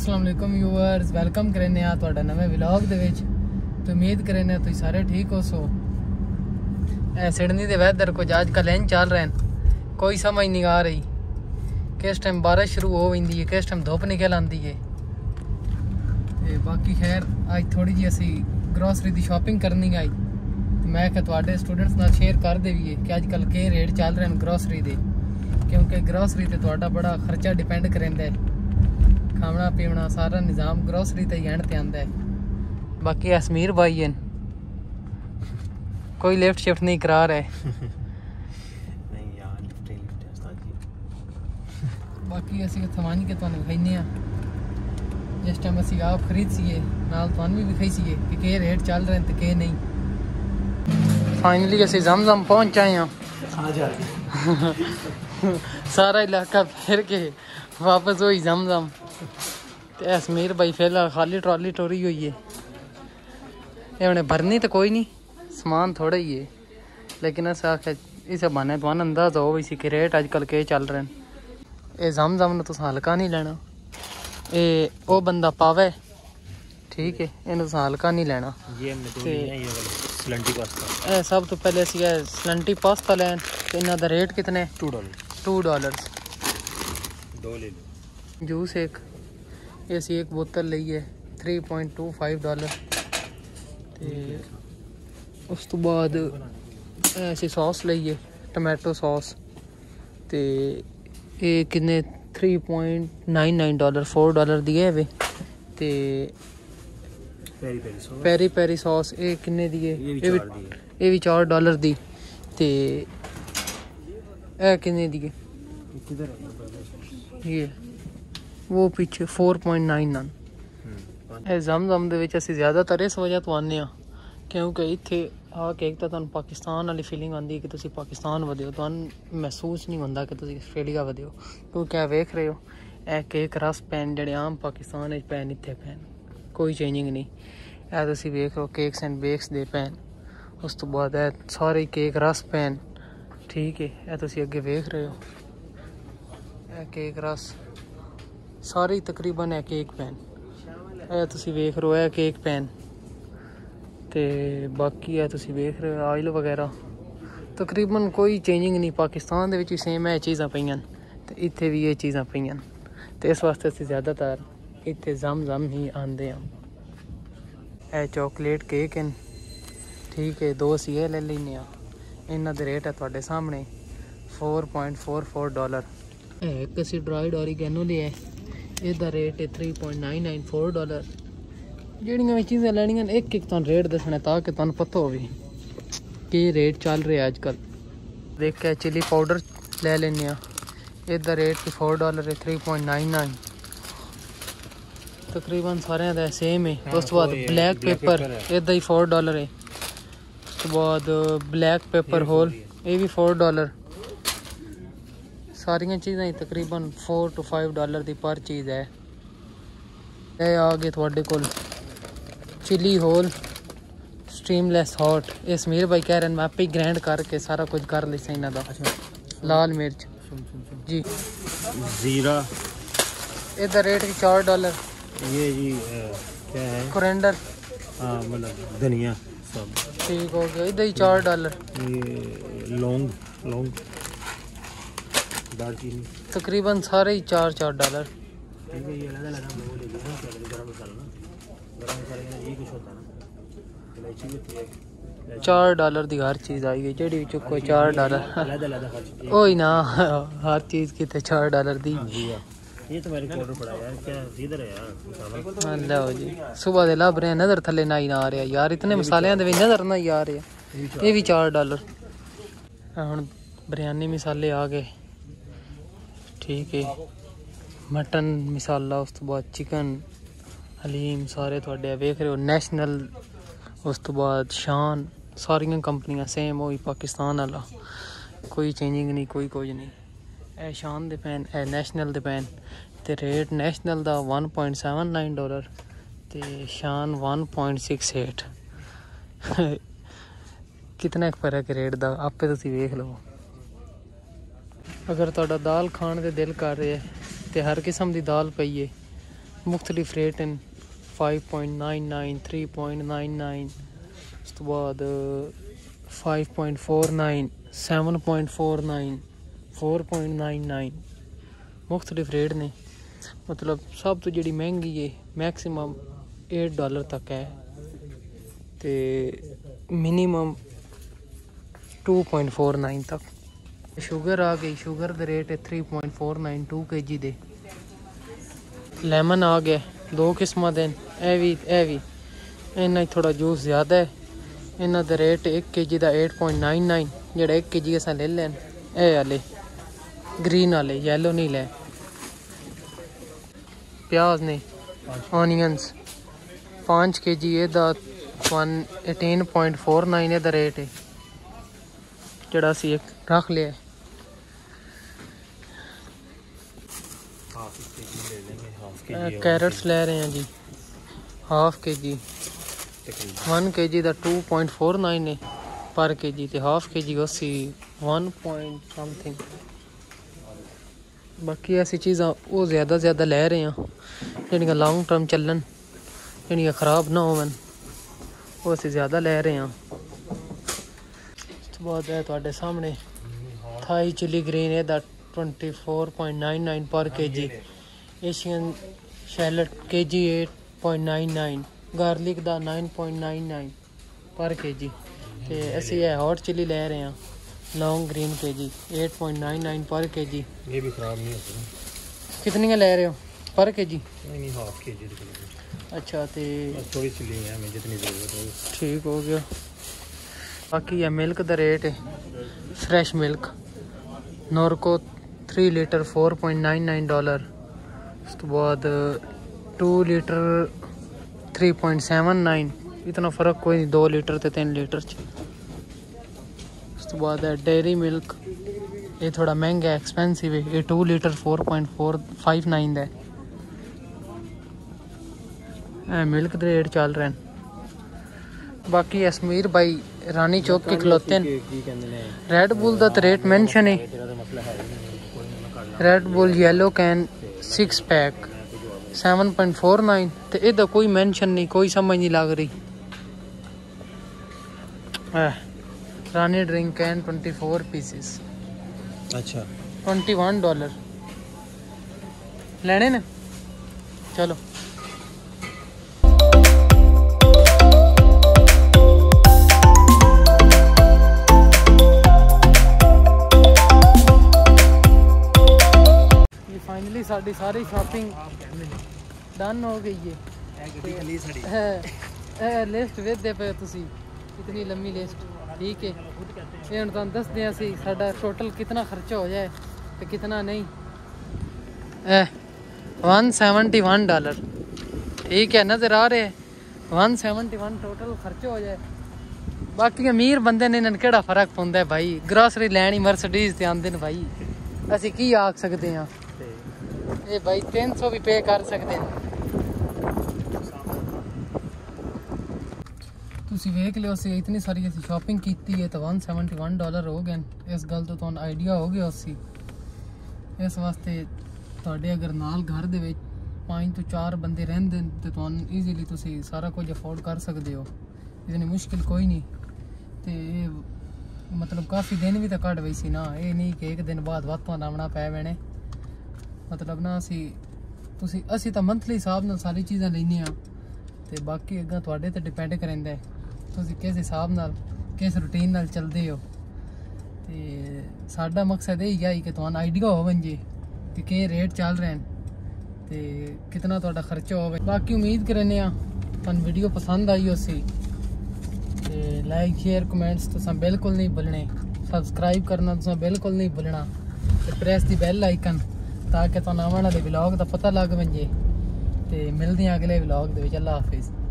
अस्सलाम वालेकुम viewers, welcome करने आ तुहाडा नवे व्लॉग दे विच। तो उम्मीद करने तुसीं सारे ठीक हो सो। सिडनी दे वैदर कुछ अजकल इंज चल रहे हैं, कोई समझ नहीं आ रही किस टाइम बारिश शुरू हो जाती है, किस टाइम धुप निकल आती है। बाकी खैर अज थोड़ी जी असी ग्रोसरी की शॉपिंग करनी आई, मैं क्या तुहाडे स्टूडेंट्स नाल शेयर कर देवीए कि अजकल के रेट चल रहे हैं ग्रोसरी के, क्योंकि ग्रोसरी ते तुहाडा बड़ा खर्चा डिपेंड करेंदा है। खाना पीना सारा निज़ाम ग्रोसरी ते ही एंड ते आंदा है। बाकी असमीर भाई हैं, कोई लिफ्ट शिफ्ट नहीं करा रहे। नहीं यार लिफ्ट है उस्ताद जी। बाकी असी थवानी के तुहानू दिखाइने आ जिस टाइम असी आप खरीद सीए नाल तुहानू भी दिखाई सीए कि के रेट चल रहे हैं ते के नहीं। फाइनली असी जमजम पहुंच आए हैं। सारा इलाका फिर के वापस हुई जमजम। असमीर भाई फिलहाल खाली ट्रॉली टोरी हुई है। ये उन्हें भरनी तो कोई नहीं, समान थोड़ा ही है, लेकिन अस आखे इस बहाने तुहानू अंदाजा हो इसी के रेट अजकल के चल रहे हैं। ये जमजम ने तुस हल्का नहीं लेना, ये वो बंदा पावे ठीक है, इन्हें तुस हल्का नहीं लेना। ये हमने दो लिए हैं, ये वाला स्लंटी पास्ता। सब तो पहले असी स्लंटी पास्ता लैन, इन्हों का रेट कितने? $2 दो ले लो। जूस एक ऐसी एक बोतल ली है $3.25। तो उस तो बाद ऐसी सॉस ली है टमाटो सॉस, तो ये किन्ने $3.99 $4 दी है वे। तो पेरी पेरी सॉस ये किन्ने दी है? ये भी $4 दी। तो ये किन्ने दी है? ये वो पीछे 4.99। जमजम दे विच असीं ज़्यादातर इस वजह तो आने आ क्योंकि इत्थे आके एक तो तुहानू पाकिस्तान वाली फीलिंग आती है कि तुसीं पाकिस्तान वधे हो, तुहानू महसूस नहीं होंदा कि तुसीं आस्ट्रेलिया वधे हो। क्योंकि आ वेख रहे हो ए केक रस पैन जेह्ड़े आम पाकिस्तान विच पैन इत्थे पैन, कोई चेंजिंग नहीं। ए तुसीं वेख रहे हो केक्स एंड बेक्स दे पैन, उस तो बाद ए सारे केक रस पैन ठीक है। ए तुसीं अगे वेख रहे हो ए केक रस सारे तकरीबन है केक पैन। ए तुसीं वेख रहे हो ए केक पैन, तो बाकी है तुसीं वेख रहे हो ऑयल वगैरह तकरीबन कोई चेंजिंग नहीं। पाकिस्तान दे विच भी सेम है चीज़ां पईयां ते इत्थे भी ये चीज़ां पईयां, तो इस वास्ते असीं ज़्यादातर इत्थे जमजम ही आंदे हैं। ए चॉकलेट केक हैं ठीक है, दो असीं ये ले लैने आ। इन्हां दे रेट है तुहाडे सामने $4.44। एक असीं ड्राइड ऑरिगेनो लिया, इसका रेट है $3.99 $4। ਜਿਹੜੀਆਂ ਵੀ ਚੀਜ਼ਾਂ ਲੈਣੀਆਂ ਇੱਕ ਇੱਕ ਤੁਹਾਨੂੰ ਰੇਟ ਦੱਸਣਾ ਤਾਂ ਕਿ ਤੁਹਾਨੂੰ ਪਤਾ ਹੋਵੇ ਕੀ ਰੇਟ ਚੱਲ ਰਿਹਾ ਅੱਜ ਕੱਲ। ਦੇਖ ਕੇ ਚਿਲੀ ਪਾਊਡਰ ਲੈ ਲੈਣੇ ਆ, ਇਹਦਾ ਰੇਟ $4 ਹੈ $3.99। ਤਕਰੀਬਨ ਸਾਰਿਆਂ ਦਾ ਸੇਮ ਹੈ। ਉਸ ਤੋਂ ਬਾਅਦ ਬਲੈਕ ਪੇਪਰ ਇਹਦਾ ਹੀ $4 ਹੈ। ਉਸ ਤੋਂ ਬਾਅਦ ਬਲੈਕ ਪੇਪਰ ਹੋਲ ਇਹ ਵੀ $4। सारिया चीज़ां ही तकरीबन $4 to $5 की पर चीज़ है। ये आ गए थोड़े कोल चिली होल स्ट्रीमलैस हॉट। ये समीर भाई कह रहे हैं मैं आप ही ग्राइंड करके सारा कुछ कर ली इन्हों का। लाल मिर्च जी जीरा इसका रेट भी $4। ये जी क्या है? कोरिएंडर, हाँ मतलब धनिया सब ठीक हो गया। इधर ही $4। ये लौंग दालचीनी तकरीबन सारे ही $4। $4 की हर चीज़ आई गई जी चुको $4। ओही ना हर चीज़ की $4 दी। ये तो मेरे को ऑर्डर पड़ा यार, क्या इधर है यार मसाला। लो जी सुबह दे लभ रहे नज़र थले ना ही ना आ रहा यार, इतने मसाले दे नज़र ना ही आ रहे। ये भी $4। हुण बिरयानी मसाले आ गए ठीक है, मटन मसाला, उस तो बाद चिकन हलीम सारे थोड़े वेख रहे हो नैशनल, उस तो बाद शान, सारियां कंपनियां सेम हो पाकिस्तान वाला, कोई चेंजिंग नहीं कोई कुछ नहीं। ए शान दे पैन ए नैशनल दे पैन, तो रेट नैशनल दा $1.79 तो शान 1.68। कितना फर्क है रेट दा आपे तुसीं वेख लो। अगर तुहाडा दाल खाने का दिल कर रहा है तो हर किस्म की दाल पई है, मुख्तलिफ रेट हैं 5.99 3.99 उस तो बाद 5.49 7.49 4.99 मुख्तलिफ रेट ने मतलब सब तो जी महंगी है मैक्सिमम $8 तक है तो मिनिमम 2.49 तक। शुगर आ गई शुगर का रेट है 3.49 2 kg दे। लेमन आ गया दो किस्म दे भी इन्ना थोड़ा जूस ज़्यादा है इन्हों का रेट 1 kg का 8.99 जोड़ा 1 kg अस ले लैन ए वाले ग्रीन वाले येलो नहीं ले। प्याज ने ऑनियंस 5 kg एदा 18.49 एदा रेट है जोड़ा असी एक रख लिया। कैरेट्स ले रहे हैं जी हाफ kg 1 kg का 2.49 है पर kg तो हाफ kg असी 1 point something। बाकी ऐसी चीज़ां वो ज़्यादा ले रहे हैं जिन्हें लॉन्ग टर्म चलन जिन्हें ख़राब ना होवन वो असी ज़्यादा ले रहे हैं। उसके बाद है तुहाडे सामने थाई चिली ग्रीन है 24.99 पर kg। Asian shallot kg 8.99 garlic दा 9.99 पर kg ते असी है हॉट चिली ले रहे हैं लॉन्ग ग्रीन kg 8.99 पर kg। ये भी खराब नहीं होती। कितनी ले रहे हो पर kg? नहीं हाफ kg। अच्छा तो थोड़ी सी ली है हमें जितनी ज़रूरत है ठीक हो गया। बाकी है मिल्क का रेट है फ्रेश मिल्क नॉर्को 3 लीटर $4.99। उसके बाद 2 लीटर 3.79 इतना फ़र्क कोई नहीं 2 लीटर तो 3 लीटर च। उसके बाद है डेयरी मिल्क ये थोड़ा महंगा है एक्सपेंसिव है ये 2 लीटर 4.459 है मिल्क के रेट चल रहे हैं। बाकी अजमेर भाई रानी चौक के खलोते हैं रेड बुल का तो रेट मेंशन है Red Bull yellow can 6 pack 7.49 तो इधर कोई मेंशन नहीं कोई समझ नहीं लग रही। रानी ड्रिंक कैन 24 पीसेस अच्छा $21 लेने ने चलो। फाइनली साड़ी सारी शॉपिंग डन हो गई है लिस्ट वेखदे पे तुसी इतनी लंबी लिस्ट ठीक है ये हम तुहानू दसदे असी साडा टोटल कितना खर्चा हो जाए तो कितना नहीं $171 ठीक है नज़र आ रहे 171 टोटल खर्चा हो जाए। बाकी अमीर बंदे ने इन्हें केड़ा फर्क पौंदा है भाई ग्रोसरी लैनी मर्सिडीज ते आंदे ने भाई असी की आख सकते हैं ये भाई 300 भी पे कर सकते हैं। तुसी वेख लियो असी इतनी सारी असी शॉपिंग की है तो $171 हो गए इस गल तो तुहानू आइडिया हो गया उसी इस वास्ते तुहाडे अगर नाल घर दे विच 5 तो 4 बंदे रहंदे ते तुहानू ईजीली तुसी सारा कुछ अफोर्ड कर सकते हो इतनी मुश्किल कोई नहीं ते मतलब काफ़ी दिन भी तो कट वही सी ना ये नहीं कि एक दिन बाद वातों लावना पै वेने मतलब ना असी तो मंथली हिसाब नाल सारी चीज़ां लैने आ ते बाकी अगर तुहाडे ते डिपेंड करदा है तुसी किस हिसाब नाल किस रूटीन नाल चलदे हो ते साडा मकसद यही है कि तुहानू आइडिया होवन जे कि के रेट चल रहे हैं ते कितना तुहाडा खर्चा होवे। बाकी उम्मीद करने आ तुहानू वीडियो पसंद आई होसी ते लाइक शेयर कमेंट्स तुसां बिल्कुल नहीं भुलने सबसक्राइब करना तुसां बिल्कुल नहीं भुलना ते प्रेस दी बेल आइकन ताकि तुहानू आने वाले व्लॉग का पता लग वंजे ते मिलदे हैं अगले व्लॉग दे विच। अल्लाह हाफिज़।